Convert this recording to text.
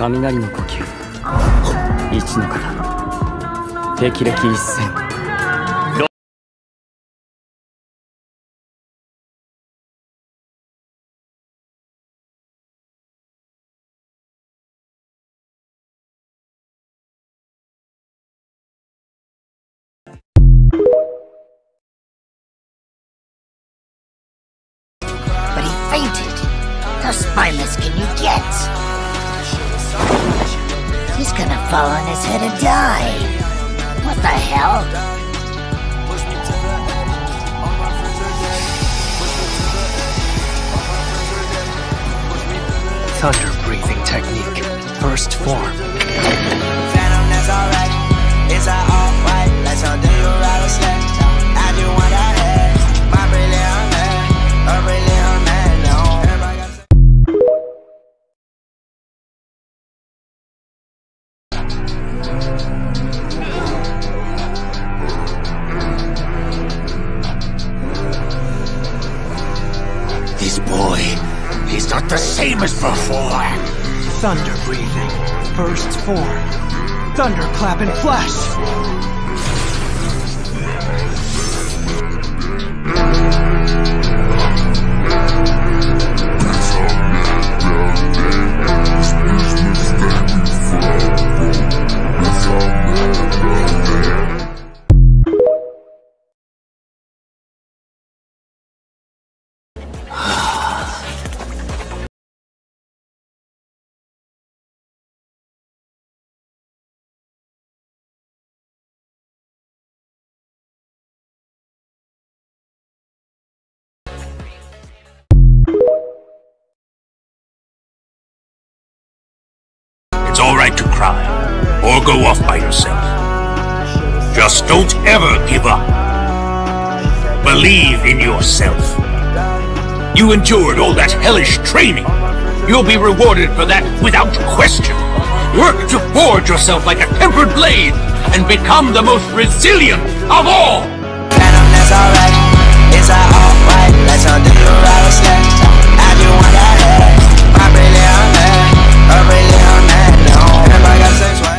雷の呼吸一の型霹靂一閃 But he fainted. How spineless can you get? He's gonna fall on his head and die. What the hell? Thunder breathing technique. First form. Phantom, that's alright. It's alright. Let's undo your rattlesnake. I do want that head. My brilliant man. A brilliant man. No. Everybody got This boy, he's not the same as before. Thunder breathing. First form. Thunderclap and flash. It's alright to cry, or go off by yourself. Just don't ever give up. Believe in yourself. You endured all that hellish training. You'll be rewarded for that without question. Work to forge yourself like a tempered blade, and become the most resilient of all! Phantom, that's alright. It's alright. Let's undo your rattlesnake. I do want that head. My brilliant man. A brilliant man. No. Everybody got sex with